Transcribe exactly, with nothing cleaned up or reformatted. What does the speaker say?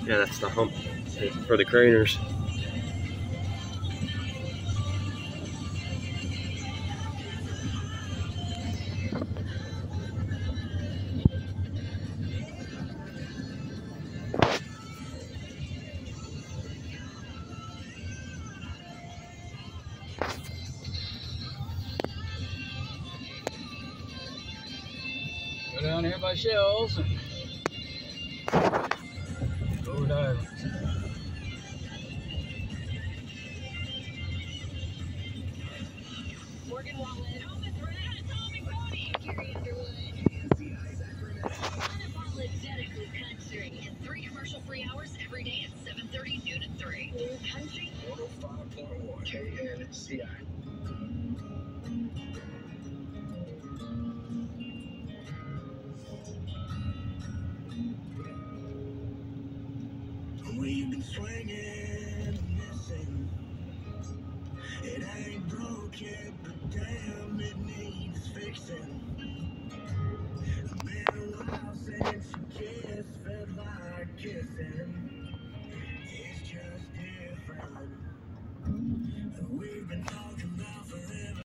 Yeah, that's the hump for the craners. Go down here by Shells and go over to Islands. Morgan Wallen, Thomas Red, Tommy Cody, Gary Underwood. Unapologetically country in three commercial-free hours every day at seven thirty, noon, and three. New Country one oh five point one K N C I. We've been swinging and missing. It ain't broke yet, but damn, it needs fixing. Been a while since you kissed, felt like kissing. It's just different. We've been talking about forever.